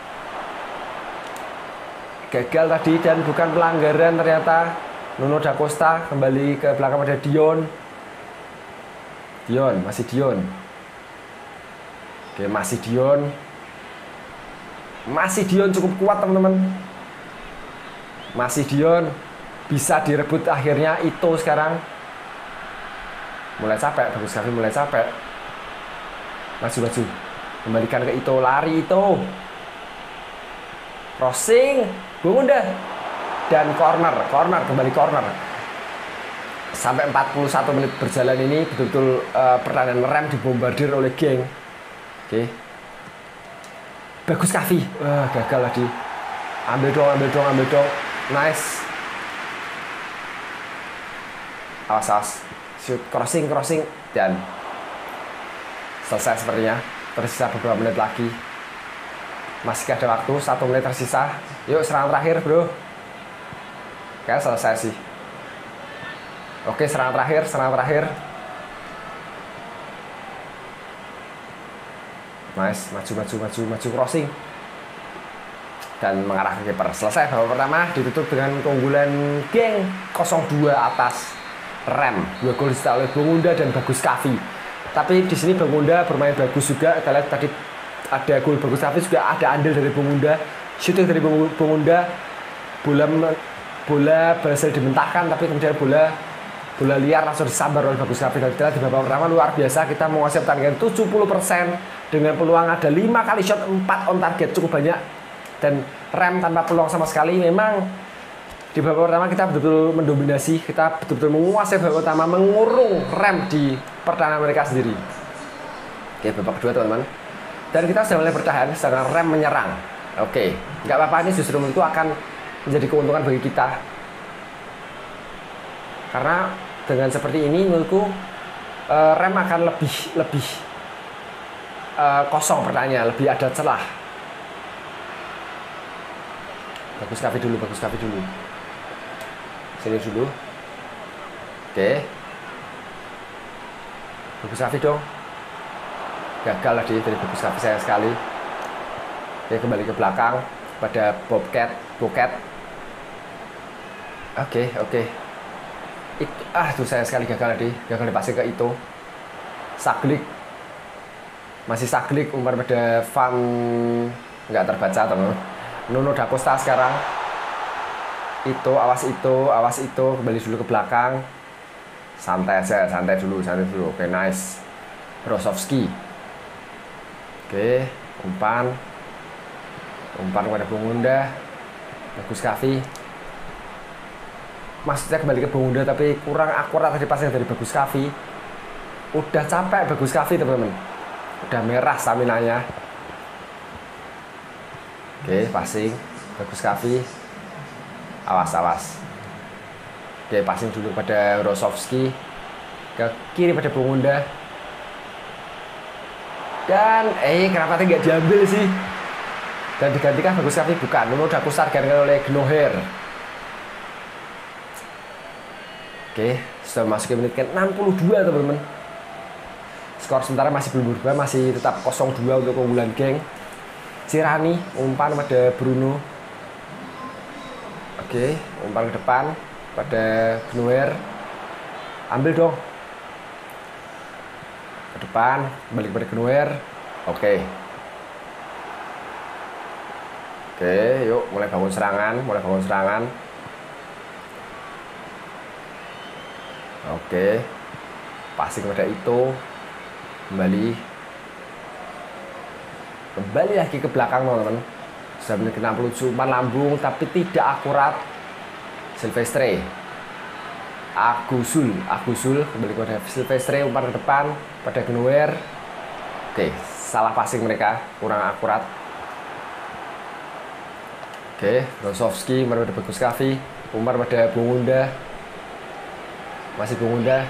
Gagal tadi dan bukan pelanggaran ternyata. Nuno Da Costa kembali ke belakang pada Dion. Dion, masih Dion. Oke, masih Dion. Masih Dion cukup kuat teman-teman. Masih Dion. Bisa direbut akhirnya itu sekarang. Mulai capek, Bagus Kaffi mulai capek. Maju-maju. Kembalikan ke itu, lari itu. Crossing, Bung Honda. Dan corner, corner, kembali corner. Sampai empat puluh satu menit berjalan ini betul-betul uh, pertandingan Rem dibombardir oleh geng. Oke. Bagus Kaffi. Wah, gagal tadi. Ambil dong, ambil dong, ambil dong. Nice. Awas, awas. Shoot, crossing, crossing. Dan selesai sepertinya. Tersisa beberapa menit lagi. Masih ada waktu, satu menit tersisa. Yuk, serangan terakhir bro. Kayak selesai sih. Oke, serangan terakhir, serangan terakhir. Nice, maju, maju, maju, maju, crossing. Dan mengarah ke kiper. Selesai babak pertama ditutup dengan keunggulan geng nol dua atas Rem. Dua gol dicetak oleh Bung Honda dan Bagus Kaffi. Tapi di sini Bung Honda bermain bagus juga. Kita lihat tadi ada gol Bagus Kaffi, juga ada andil dari Bung Honda. Shooting dari Bung Honda. Bola bola berhasil dimentahkan, tapi kemudian bola bola liar langsung disambar oleh Bagus Kaffi. Dan kita di babak pertama luar biasa, kita menguasai pertandingan tujuh puluh persen dengan peluang ada lima kali shot, empat on target, cukup banyak. Dan Rem tanpa peluang sama sekali. Memang Di babak pertama kita betul-betul mendominasi, kita betul-betul menguasai babak pertama, mengurung rem di pertahanan mereka sendiri. Oke, babak kedua teman-teman. Dan kita sudah mulai bertahan, sedangkan rem menyerang. Oke, nggak apa-apa, ini justru menurutku akan menjadi keuntungan bagi kita. Karena dengan seperti ini menurutku uh, rem akan lebih lebih uh, kosong pertahanannya, lebih ada celah. Bagus Kavi dulu, bagus Kavi dulu. Sini dulu. Oke. Bagus Kavi dong. Gagal lah dia dari bagus Kavi sayang sekali. Oke, kembali ke belakang pada Bobcat, Bobcat. Oke, oke. Itu, ah tuh sayang sekali gagal tadi, gagal dipasang ke itu. Saglik. Masih Saglik umpan pada Van nggak terbaca teman. Nuno Da Costa sekarang. Itu, awas itu, awas itu, kembali dulu ke belakang. Santai aja, santai dulu, santai dulu. Oke, nice. Brosowski. Oke, umpan. Umpan kepada Bung Unda. Bagus Kavi. Maksudnya kembali ke Bung Unda, tapi kurang akurat tadi pasnya dari Bagus Kavi. Udah capek Bagus Kavi, teman-teman. Udah merah stamina-nya. Oke, passing. Bagus Kavi. Awas, awas. Oke, passing dulu pada Brosowski. Ke kiri pada Bung Unda. Dan, eh kenapa nggak diambil sih? Dan digantikan Bagus Kavi, bukan. Nuno Da Costa digantikan oleh Gnoher. Oke, sudah masuk ke menit ke enam puluh dua teman-teman. Skor sementara masih belum berubah, masih tetap nol dua untuk keunggulan geng. Cirani, umpan pada Bruno. Oke, umpan ke depan pada Gnoher. Ambil dong. Ke depan, balik pada Gnoher. Oke. Oke, yuk mulai bangun serangan, mulai bangun serangan. Oke. Passing pada itu. Kembali. Kembali lagi ke belakang teman-teman. Sudah menit ke enam puluh tujuh, umpan lambung tapi tidak akurat. Silvestre. Agusul, Agusul kembali kepada Silvestre, umpan ke depan pada Gnoher. Oke, salah passing mereka, kurang akurat. Oke, Brosowski umpan pada Bagus Kavi, umpan pada Bung Unda. Masih Bung Unda.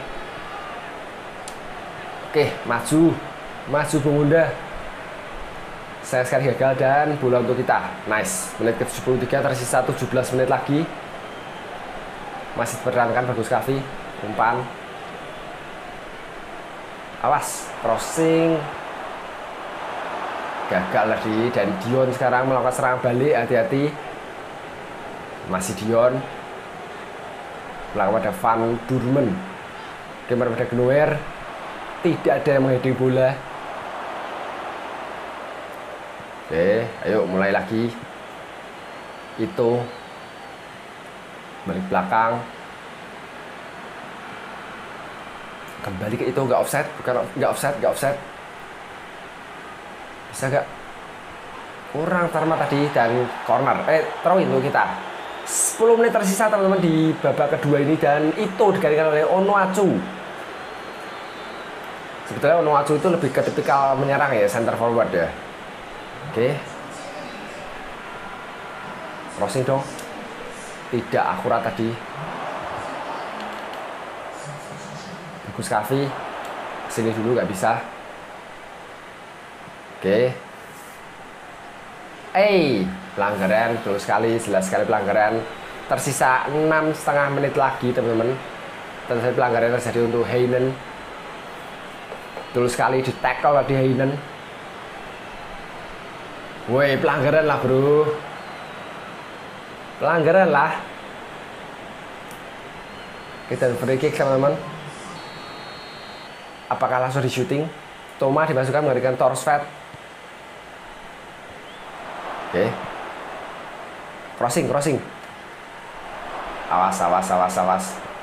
Oke, maju. Maju Bung Unda. Saya sekali gagal dan bola untuk kita. Nice. Menit ke tujuh puluh tiga, tersisa tujuh belas menit lagi. Masih dipertahankan Bagus Kavi. Umpan. Awas, crossing. Gagal lagi. Dan Dion sekarang melakukan serangan balik. Hati-hati. Masih Dion. Melakukan pada Van Durmen. Kembali pada Gnoher. Tidak ada yang mengheading bola. Oke, ayo mulai lagi. Itu balik belakang. Kembali ke itu, nggak offset, bukan nggak offset, nggak offset. Bisa nggak? Kurang Tarma tadi dan corner. Eh, throw in untuk kita. sepuluh menit tersisa teman-teman di babak kedua ini dan itu digantikan oleh Onuachu. Sebetulnya Onuachu itu lebih ke tipikal menyerang ya, center forward ya. Oke. Crossing dong. Tidak akurat tadi. Bagus Kavi. Sini dulu nggak bisa. Oke. Eh, pelanggaran betul sekali, jelas sekali pelanggaran. Tersisa enam setengah menit lagi teman-teman. Terjadi pelanggaran terjadi untuk Heinen. Betul sekali di tackle tadi Heinen. Woi, pelanggaran lah bro. Pelanggaran lah. Kita free kick teman-teman. Apakah langsung di shooting? Toma dimasukkan mengerikan Torsfeld. Oke. Crossing, crossing. Awas, awas, awas, awas.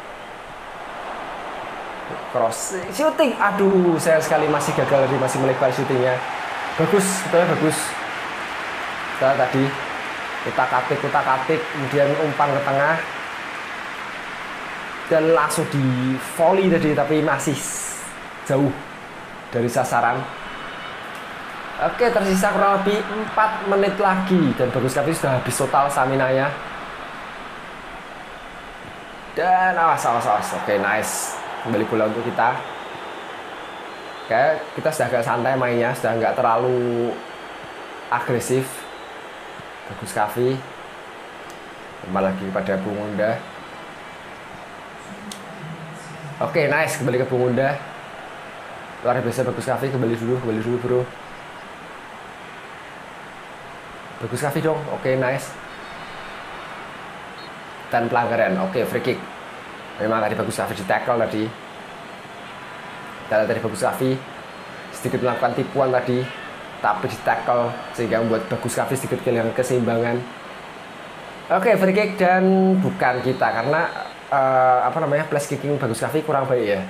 Crossing, shooting. Aduh, saya sekali masih gagal tadi, masih melebar shootingnya. Bagus, betulnya bagus. Setelah tadi utak-atik, utak-atik, kemudian umpan ke tengah. dan langsung di volley tadi, tapi masih jauh dari sasaran. Oke, tersisa kurang lebih empat menit lagi dan Bagus Kavi sudah habis total stamina-nya. Dan awas, awas, awas. Oke, nice. Kembali bola untuk kita. Oke, kita sudah agak santai mainnya, sudah nggak terlalu agresif. Bagus Kavi. Kembali lagi pada Bung Unda. Oke, nice. Kembali ke Bung Unda. Luar biasa Bagus Kavi. Kembali dulu, kembali dulu bro. Bagus Kavi dong. Oke, nice. Dan pelanggaran. Oke, free kick. Memang tadi Bagus Kavi di tackle tadi. Dan tadi Bagus Kavi sedikit melakukan tipuan tadi, tapi di tackle sehingga membuat Bagus Kavi sedikit kehilangan keseimbangan. Oke, free kick dan bukan kita karena uh, apa namanya plus kicking Bagus Kavi kurang baik ya.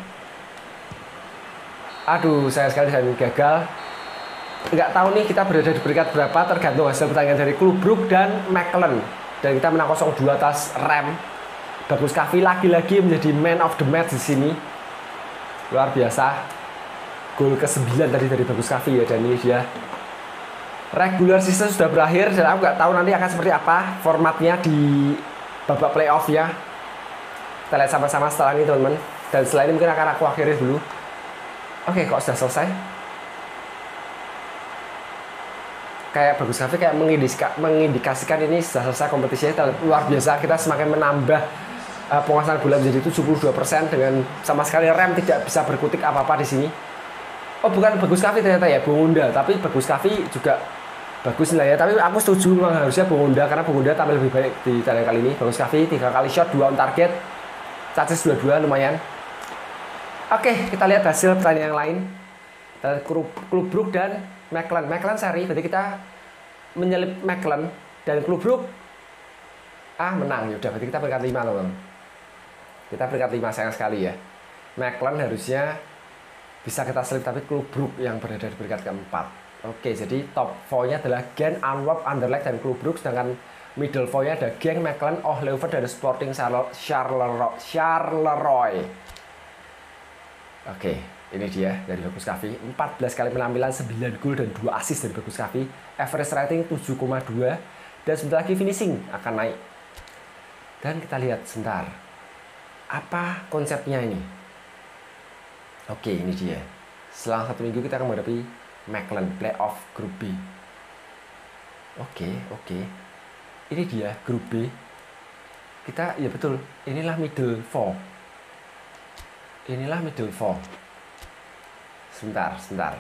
Aduh, sayang sekali saya gagal. Nggak tahu nih kita berada di peringkat berapa tergantung hasil pertandingan dari Club Brugge dan Mechelen. Dan kita menang nol dua atas Rem. Bagus Kavi lagi-lagi menjadi man of the match di sini. Luar biasa. Gol ke sembilan tadi dari Bagus Kavi ya, dan ini dia. Regular season sudah berakhir dan aku nggak tahu nanti akan seperti apa formatnya di babak playoff ya. Kita lihat sama-sama setelah ini teman-teman. Dan setelah ini mungkin akan aku akhiri dulu. Oke, kok sudah selesai? Kayak Bagus Kavi kayak mengindika, mengindikasikan ini sudah selesai kompetisinya. Luar biasa, kita semakin menambah uh, penguasaan bola menjadi tujuh puluh dua persen dengan sama sekali Rem tidak bisa berkutik apa-apa di sini. Oh, bukan Bagus Kavi ternyata ya, Bung Unda. Tapi Bagus Kavi juga bagus lah ya. Tapi aku setuju memang harusnya Bung Unda karena Bung Unda tampil lebih baik di pertandingan kali ini. Bagus Kavi tiga kali shot, dua on target. Chasis dua dua lumayan. Oke, kita lihat hasil pertandingan yang lain. Kita Club Brugge dan Mechelen. Mechelen seri, berarti kita menyelip Mechelen dan Club Brugge ah menang. Yaudah, berarti kita peringkat lima teman. Kita peringkat lima, sayang sekali ya. Mechelen harusnya bisa kita selip, tapi Club Brugge yang berada di peringkat keempat. Oke, jadi top empat-nya adalah Gent, Antwerp, Anderlecht, dan Club Brugge. Sedangkan middle four-nya ada Genk, Mechelen, Oh Leuven, dan Sporting Charleroi. Oke, ini dia dari Bagus Kavi. empat belas kali penampilan, sembilan gol dan dua assist dari Bagus Kavi. Average rating tujuh koma dua. Dan sebentar lagi finishing akan naik. Dan kita lihat sebentar. Apa konsepnya ini? Oke, ini dia. Selang satu minggu kita akan menghadapi Mechelen playoff grup B. Oke, oke. Ini dia grup B. Kita, ya betul, inilah middle four. Inilah middle four. Sebentar, sebentar.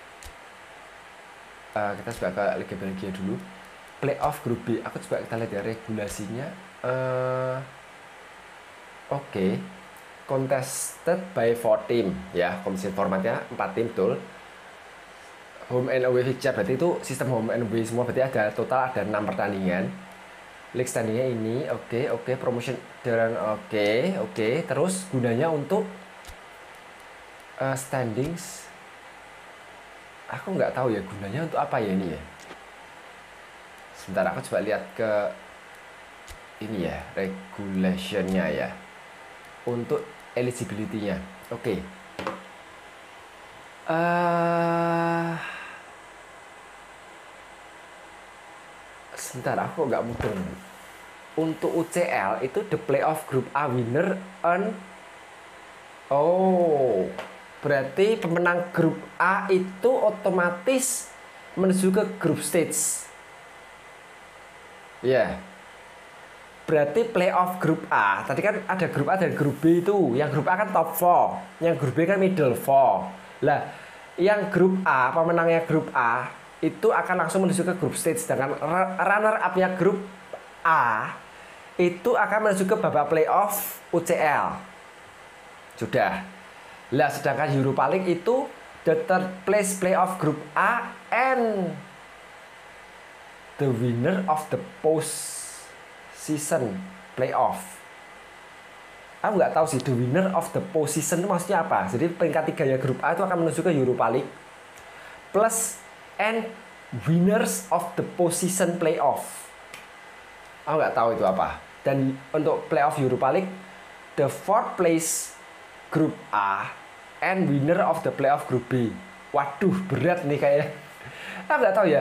Uh, kita coba ke Liga Belgia dulu. Playoff grup B. Aku coba kita lihat ya regulasinya. Uh, oke. Okay. Contested by four team ya, kompetisi formatnya empat tim betul. Home and away fixture berarti itu sistem home and away semua, berarti ada total ada enam pertandingan. League standingnya ini oke okay, oke okay. Promotion dan oke okay, oke okay. Terus gunanya untuk uh, standings aku nggak tahu ya gunanya untuk apa ya ini ya. Sebentar aku coba lihat ke ini ya, regulationnya ya, untuk eligibility-nya. Oke. Okay. Uh, sebentar, aku nggak mudeng. Untuk U C L itu the playoff group A winner earn. Oh, berarti pemenang grup A itu otomatis menuju ke grup stage. Ya. Yeah. Berarti playoff grup A. Tadi kan ada grup A dan grup B itu. Yang grup A kan top four, yang grup B kan middle four. Lah, yang grup A, pemenangnya grup A itu akan langsung menuju ke grup stage. Sedangkan runner up-nya grup A itu akan menuju ke babak playoff U C L. Sudah. Lah, sedangkan Europa League itu the third place playoff grup A and the winner of the post season playoff. Aku nggak tahu sih the winner of the postseason itu maksudnya apa. Jadi peringkat tiga ya grup A itu akan menuju ke Europa League plus and winners of the postseason playoff. Aku nggak tahu itu apa. Dan untuk playoff Europa League the fourth place Group A and winner of the playoff Group B. Waduh, berat nih kayaknya. Aku nggak tahu ya.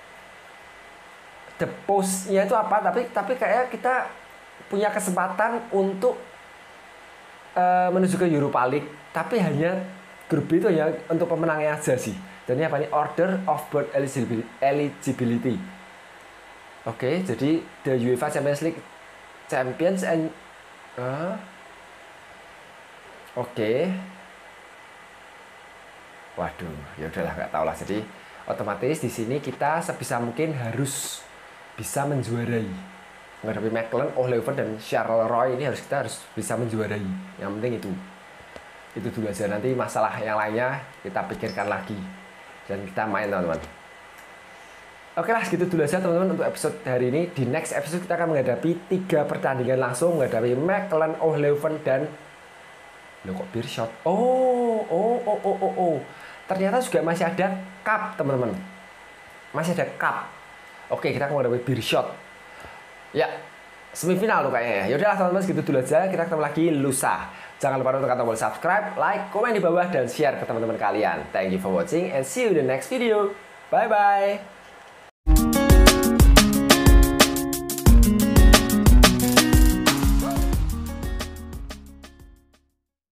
The post-nya itu apa? Tapi tapi kayak kita punya kesempatan untuk uh, menuju ke Europa League. Tapi hanya grup B itu hanya untuk pemenangnya aja sih. Dan ini apa nih? Order of Birth Eligibility. Oke, okay, jadi the UEFA Champions League Champions and uh, oke. Okay. Waduh, ya udahlah nggak tahu lah. Jadi otomatis di sini kita sebisa mungkin harus bisa menjuarai. Menghadapi McLaren, O'Leary dan Charleroi ini harus kita harus bisa menjuarai. Yang penting itu. Itu dulu aja, nanti masalah yang lainnya kita pikirkan lagi. Dan kita main teman-teman. Oke lah, segitu dulu aja teman-teman untuk episode hari ini. Di next episode kita akan menghadapi tiga pertandingan langsung. Menghadapi McLaren, O'Leary dan loh kok Beerschot. Oh, oh, oh, oh, oh, oh. Ternyata juga masih ada cup teman-teman. Masih ada cup. Oke, kita akan menghadapi Beerschot. Ya, semifinal tuh kayaknya ya. Yaudahlah teman-teman, segitu dulu aja. Kita ketemu lagi lusa. Jangan lupa untuk tekan tombol subscribe, like, komen di bawah, dan share ke teman-teman kalian. Thank you for watching and see you in the next video. Bye-bye.